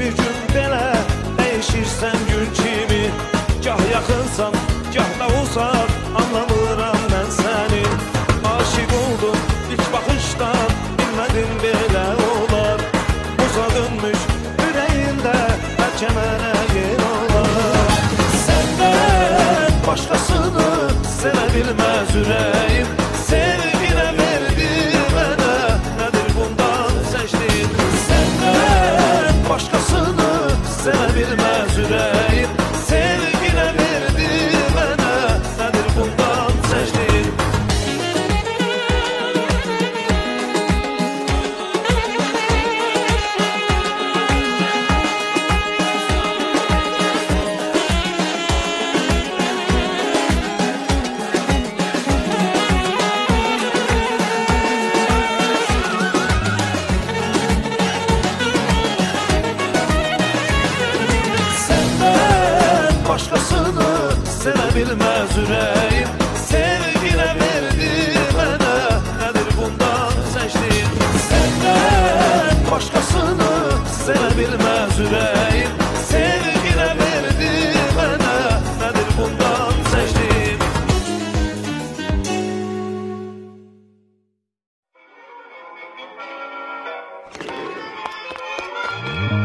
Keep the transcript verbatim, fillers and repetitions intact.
bir gün belə dəyişirsən gül kimi. Gah yaxınsan, gah da uzaq, anlamıram mən səni. Aşiq oldum ilk baxışdan, bilmədim belə olar. Buza dönmüş ürəyində bəlkə mənə yer olar. Səndən başqasını sevə bilməz ürəyim. Sevginə verdi mənə, nədir bundan seçdin? Səndən başqasını sevə bilməz ürəyim. Sevginə verdi mənə, nədir bundan seçdin? Başqasını sevə bilməz ürəyim. Sevginə verdi mənə, nədir bundan seçdin? Səndən başqasını sevə bilməz ürəyim. Sevginə verdi mənə, nədir bundan seçdin?